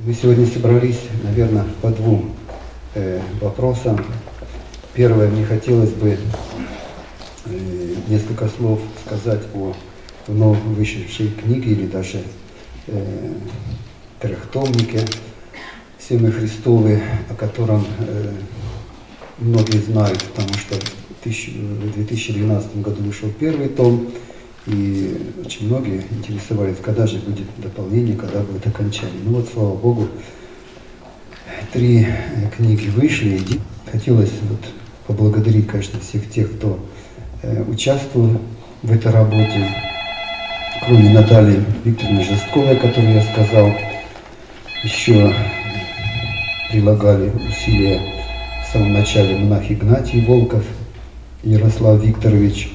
Мы сегодня собрались, наверное, по двум вопросам. Первое, мне хотелось бы несколько слов сказать о вновь вышедшей книге или даже трехтомнике «Семя Христовы», о котором многие знают, потому что в 2012 году вышел первый том, и очень многие интересовались, когда же будет дополнение, когда будет окончание. Ну вот, слава Богу, 3 книги вышли. Хотелось вот поблагодарить, конечно, всех тех, кто участвовал в этой работе, кроме Натальи Викторовны Жестковой, о которой я сказал. Еще прилагали усилия в самом начале монах Игнатий Волков, Ярослав Викторович,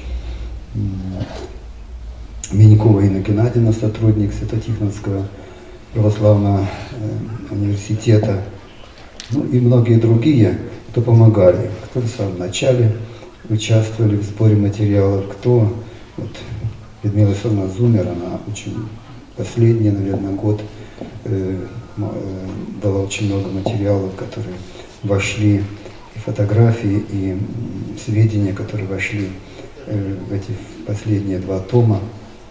Минькова Инна Геннадьевна, сотрудник Свято-Тихоновского православного университета, ну и многие другие, кто помогали, кто в самом начале участвовали в сборе материалов, кто, вот, Людмила Александровна Зумер, она очень последний, наверное, год дала очень много материалов, которые вошли, и фотографии, и сведения, которые вошли в эти последние 2 тома.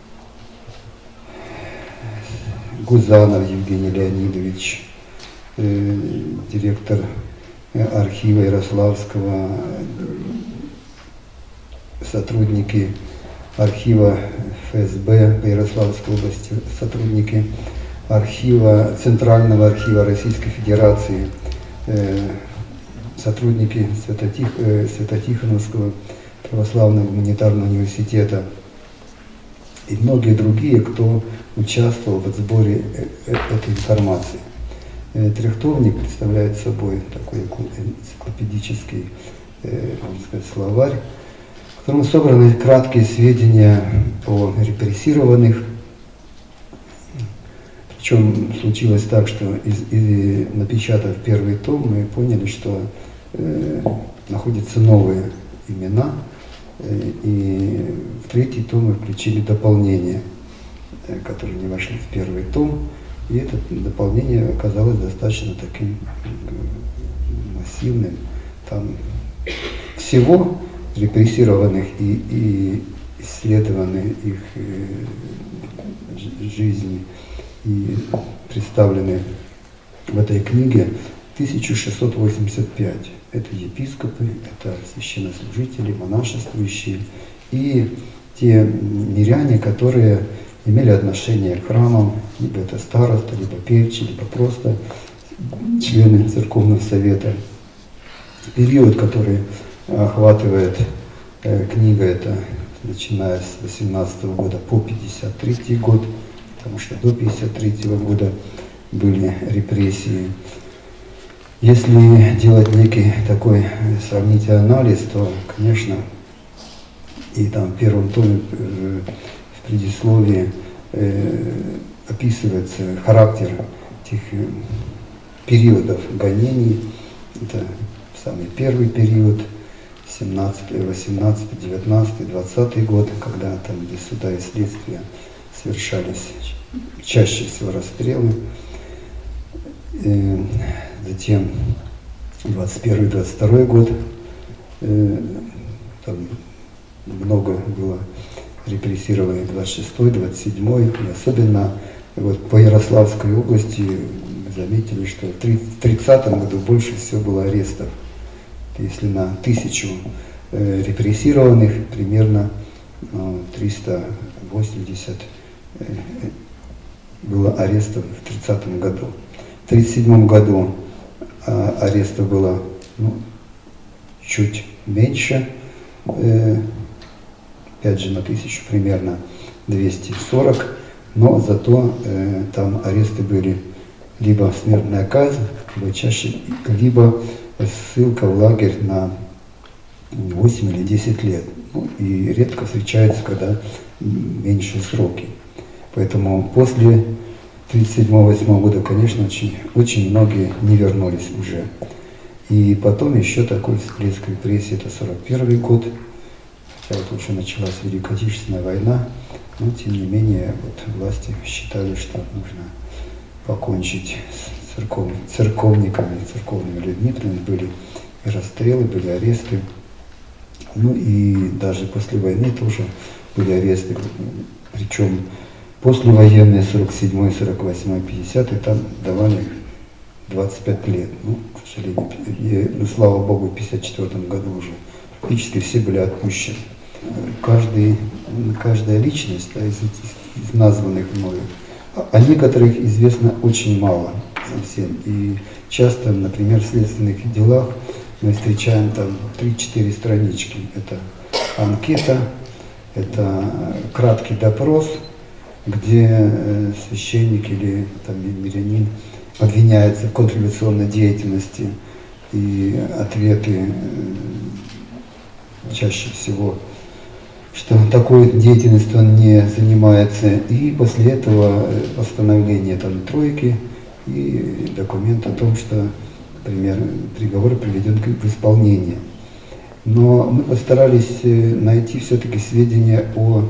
Гузанов Евгений Леонидович, директор архива Ярославского, сотрудники архива ФСБ по Ярославской области, сотрудники архива, Центрального архива Российской Федерации, сотрудники Свято-Тихоновского православного гуманитарного университета и многие другие, кто участвовал в сборе этой информации. Трехтомник представляет собой такой энциклопедический, можно сказать, словарь, в котором собраны краткие сведения о репрессированных. Причем случилось так, что напечатав первый том, мы поняли, что находятся новые имена, и в 3-й том мы включили дополнение, которые не вошли в 1-й том, и это дополнение оказалось достаточно таким массивным. Там всего репрессированных и исследованы их жизни и представлены в этой книге 1685. Это епископы, это священнослужители, монашествующие и те миряне, которые имели отношение к храмам, либо это староста, либо певчи, либо просто члены церковного совета. Период, который охватывает книга, это начиная с 18 года по 53 год, потому что до 53 года были репрессии. Если делать некий такой сравнительный анализ, то, конечно, и там в 1-м томе в предисловии описывается характер этих периодов гонений. Это самый первый период, 17, 18, 19, 20 год, когда там без суда и следствия совершались чаще всего расстрелы. Затем 21-22 год, там много было репрессированных, 26-й, 27-й, и особенно вот по Ярославской области мы заметили, что в 30-м году больше всего было арестов. Если на 1000 репрессированных, примерно 380 было арестов в 30-м году. В 1937 году арестов было чуть меньше, опять же на 1000 примерно 240, но зато там аресты были либо смертная казнь, либо чаще, либо ссылка в лагерь на 8 или 10 лет. Ну, и редко встречается, когда меньшие сроки. Поэтому после 1937-1938 года, конечно, очень многие не вернулись уже. И потом еще такой всплеск репрессий, это 1941 год, хотя вот уже началась Великая Отечественная война, но тем не менее вот власти считали, что нужно покончить церковниками, церковными людьми, то есть были и расстрелы, были аресты. Ну и даже после войны тоже были аресты, причем послевоенные 47-й, 48-й, 50-й, там давали 25 лет. Ну, к сожалению, и, слава Богу, в 54 году уже практически все были отпущены. Каждая личность, да, из названных мною, о некоторых известно очень мало совсем. И часто, например, в следственных делах мы встречаем там 3-4 странички. Это анкета, это краткий допрос, где священник или там, мирянин обвиняется в контрреволюционной деятельности, и ответы чаще всего, что такой деятельностью он не занимается, и после этого постановление там тройки и документ о том, что, например, приговор приведен в исполнение. Но мы постарались найти все-таки сведения о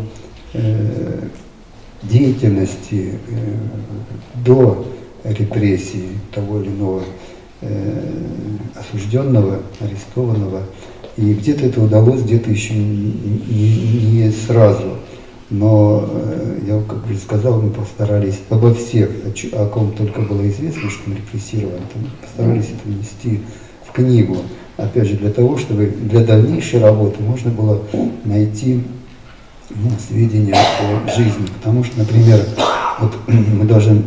деятельности до репрессий того или иного осужденного, арестованного. И где-то это удалось, где-то еще не сразу. Но я, как уже сказал, мы постарались обо всех, о ком только было известно, что он репрессирован, постарались это внести в книгу. Опять же, для того, чтобы для дальнейшей работы можно было найти сведения о жизни. Потому что, например, вот мы даже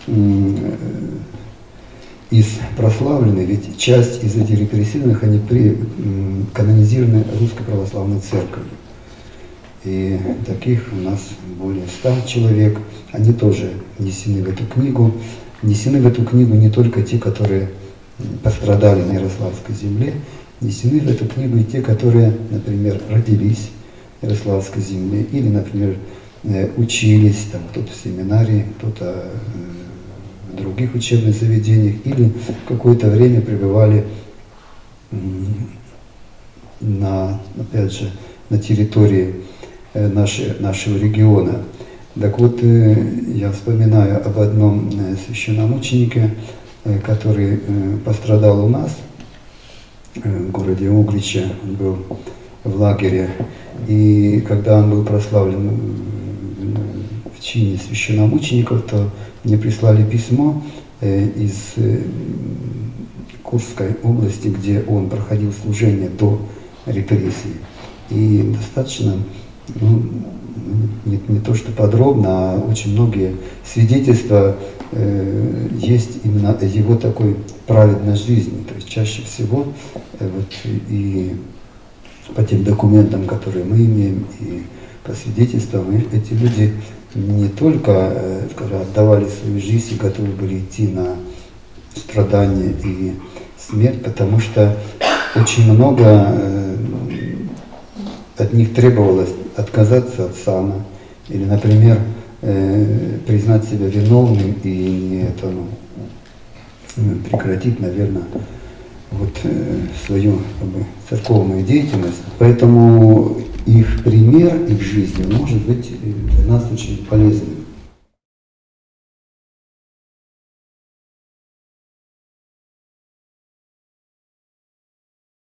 из прославленных, ведь часть из этих репрессированных, они канонизированы Русской Православной Церковью. И таких у нас более 100 человек, они тоже внесены в эту книгу. Внесены в эту книгу не только те, которые пострадали на Ярославской земле, внесены в эту книгу и те, которые, например, родились в Ярославской земле, или, например, учились, там, кто-то в семинарии, кто-то в других учебных заведениях, или какое-то время пребывали опять же, на территории нашего региона. Так вот, я вспоминаю об одном священномученике, который пострадал у нас, в городе Угличе, он был в лагере, и когда он был прославлен в чине священномучеников, то мне прислали письмо из Курской области, где он проходил служение до репрессий. И достаточно, не то что подробно, а очень многие свидетельства есть именно его такой праведной жизни. То есть чаще всего вот и по тем документам, которые мы имеем, и по свидетельствам, эти люди не только, скажем, отдавали свою жизнь и готовы были идти на страдания и смерть, потому что очень много от них требовалось отказаться от сана, или, например, признать себя виновным и не прекратить, наверное, вот свою церковную деятельность. Поэтому их пример, их жизнь может быть для нас очень полезным.